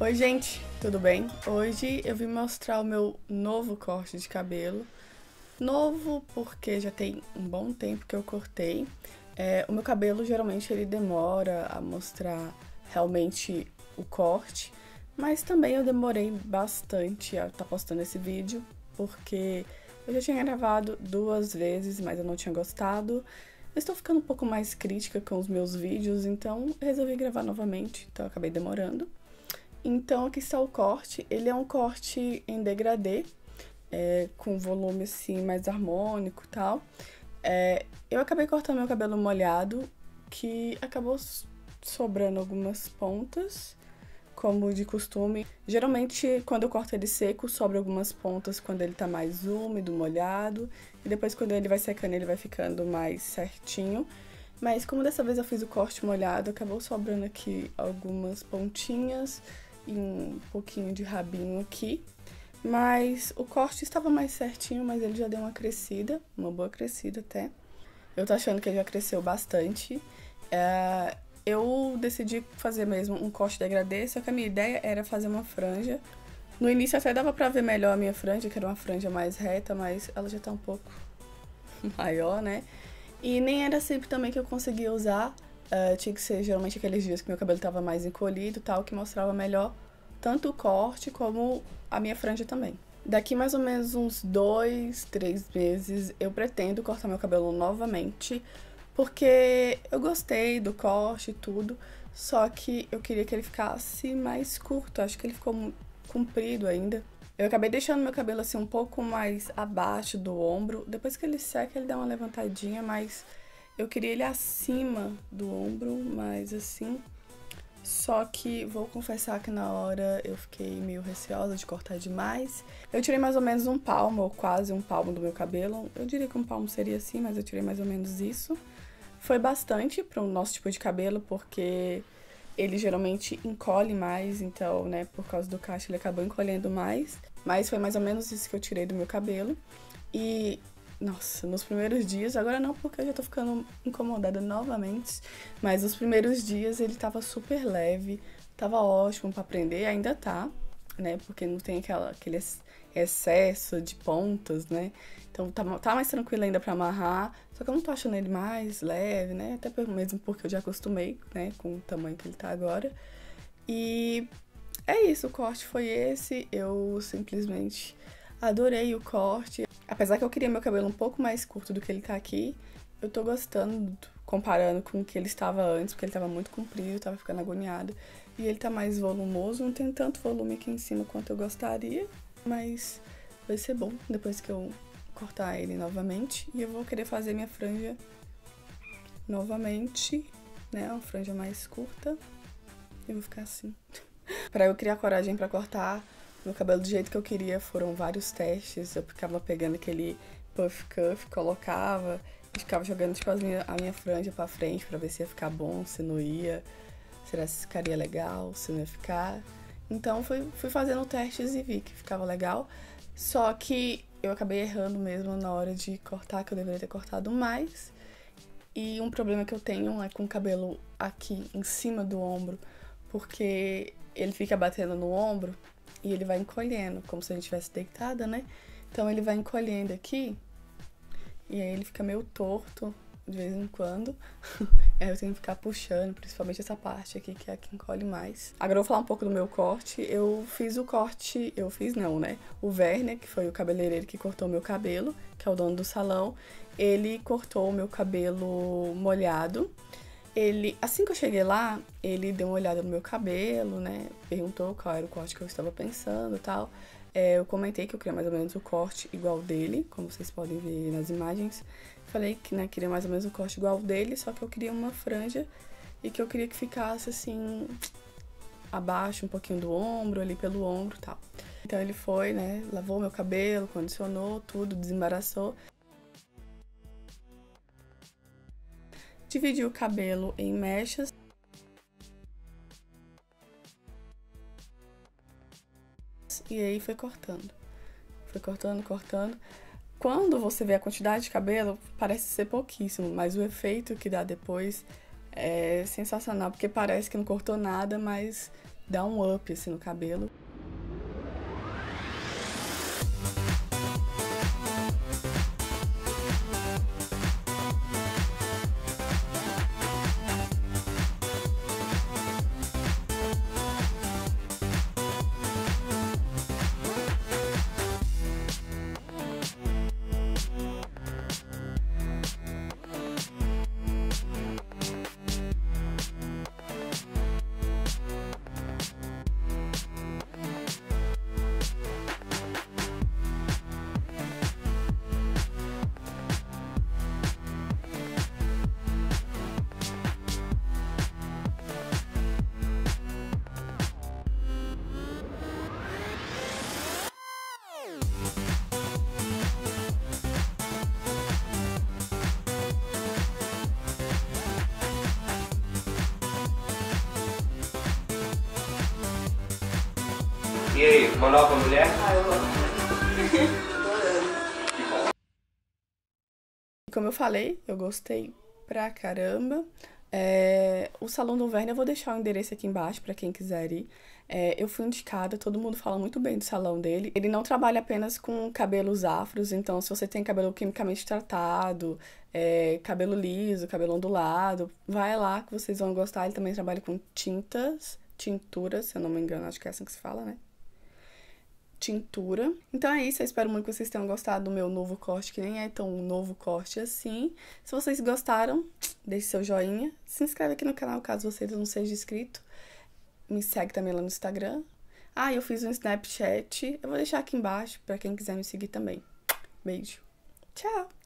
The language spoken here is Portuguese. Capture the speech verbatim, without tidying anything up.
Oi gente, tudo bem? Hoje eu vim mostrar o meu novo corte de cabelo. Novo porque já tem um bom tempo que eu cortei. É, o meu cabelo geralmente ele demora a mostrar realmente o corte, mas também eu demorei bastante a estar postando esse vídeo, porque eu já tinha gravado duas vezes, mas eu não tinha gostado. Eu estou ficando um pouco mais crítica com os meus vídeos, então eu resolvi gravar novamente, então eu acabei demorando. Então aqui está o corte, ele é um corte em degradê, é, com volume assim mais harmônico e tal. É, eu acabei cortando meu cabelo molhado, que acabou sobrando algumas pontas, como de costume. Geralmente quando eu corto ele seco, sobra algumas pontas quando ele tá mais úmido, molhado. E depois quando ele vai secando ele vai ficando mais certinho. Mas como dessa vez eu fiz o corte molhado, acabou sobrando aqui algumas pontinhas e um pouquinho de rabinho aqui. Mas o corte estava mais certinho, mas ele já deu uma crescida, uma boa crescida até. Eu tô achando que ele já cresceu bastante. É, eu decidi fazer mesmo um corte degradê, só que a minha ideia era fazer uma franja. No início até dava pra ver melhor a minha franja, que era uma franja mais reta, mas ela já tá um pouco maior, né? E nem era sempre também que eu conseguia usar. Uh, tinha que ser geralmente aqueles dias que meu cabelo tava mais encolhido e tal, que mostrava melhor tanto o corte como a minha franja também. Daqui mais ou menos uns dois, três meses eu pretendo cortar meu cabelo novamente, porque eu gostei do corte e tudo, só que eu queria que ele ficasse mais curto, acho que ele ficou comprido ainda. Eu acabei deixando meu cabelo assim um pouco mais abaixo do ombro, depois que ele seca ele dá uma levantadinha, mas eu queria ele acima do ombro, mas assim. Só que vou confessar que na hora eu fiquei meio receosa de cortar demais. Eu tirei mais ou menos um palmo, ou quase um palmo do meu cabelo. Eu diria que um palmo seria assim, mas eu tirei mais ou menos isso. Foi bastante para o nosso tipo de cabelo, porque ele geralmente encolhe mais, então, né, por causa do cacho ele acabou encolhendo mais. Mas foi mais ou menos isso que eu tirei do meu cabelo. E nossa, nos primeiros dias, agora não porque eu já tô ficando incomodada novamente, mas nos primeiros dias ele tava super leve, tava ótimo pra prender, ainda tá, né, porque não tem aquela, aquele excesso de pontas, né, então tá, tá mais tranquilo ainda pra amarrar, só que eu não tô achando ele mais leve, né, até mesmo porque eu já acostumei, né, com o tamanho que ele tá agora. E é isso, o corte foi esse, eu simplesmente adorei o corte. Apesar que eu queria meu cabelo um pouco mais curto do que ele tá aqui, eu tô gostando, comparando com o que ele estava antes, porque ele tava muito comprido, tava ficando agoniado. E ele tá mais volumoso, não tem tanto volume aqui em cima quanto eu gostaria, mas vai ser bom depois que eu cortar ele novamente. E eu vou querer fazer minha franja novamente, né, uma franja mais curta. Eu vou ficar assim. Pra eu criar coragem pra cortar meu cabelo do jeito que eu queria, foram vários testes. Eu ficava pegando aquele puff cuff, colocava e ficava jogando tipo, minha, a minha franja pra frente pra ver se ia ficar bom, se não ia, será se ficaria legal, se não ia ficar. Então fui, fui fazendo testes e vi que ficava legal. Só que eu acabei errando mesmo na hora de cortar, que eu deveria ter cortado mais. E um problema que eu tenho é com o cabelo aqui em cima do ombro, porque ele fica batendo no ombro e ele vai encolhendo, como se a gente estivesse deitada, né? Então ele vai encolhendo aqui e aí ele fica meio torto de vez em quando. Aí eu tenho que ficar puxando, principalmente essa parte aqui, que é a que encolhe mais. Agora eu vou falar um pouco do meu corte. Eu fiz o corte, eu fiz não, né? O Werner, que foi o cabeleireiro que cortou o meu cabelo, que é o dono do salão, ele cortou o meu cabelo molhado. Ele, assim que eu cheguei lá, ele deu uma olhada no meu cabelo, né, perguntou qual era o corte que eu estava pensando e tal. É, eu comentei que eu queria mais ou menos o corte igual dele, como vocês podem ver nas imagens. Falei que, né, queria mais ou menos o corte igual dele, só que eu queria uma franja e que eu queria que ficasse, assim, abaixo um pouquinho do ombro, ali pelo ombro e tal. Então ele foi, né, lavou meu cabelo, condicionou tudo, desembaraçou. Dividi o cabelo em mechas. E aí foi cortando. Foi cortando, cortando. Quando você vê a quantidade de cabelo, parece ser pouquíssimo, mas o efeito que dá depois é sensacional, porque parece que não cortou nada, mas dá um up assim no cabelo. E aí, mandar pra mulher? Ah, eu amo. Como eu falei, eu gostei pra caramba. É, o Salão do Verne, eu vou deixar o endereço aqui embaixo pra quem quiser ir. É, eu fui indicada, todo mundo fala muito bem do salão dele. Ele não trabalha apenas com cabelos afros, então se você tem cabelo quimicamente tratado, é, cabelo liso, cabelo ondulado, vai lá que vocês vão gostar. Ele também trabalha com tintas, tinturas, se eu não me engano, acho que é assim que se fala, né? Tintura. Então é isso, eu espero muito que vocês tenham gostado do meu novo corte, que nem é tão novo corte assim. Se vocês gostaram, deixe seu joinha, se inscreve aqui no canal caso você não seja inscrito. Me segue também lá no Instagram. Ah, eu fiz um Snapchat, eu vou deixar aqui embaixo pra quem quiser me seguir também. Beijo. Tchau!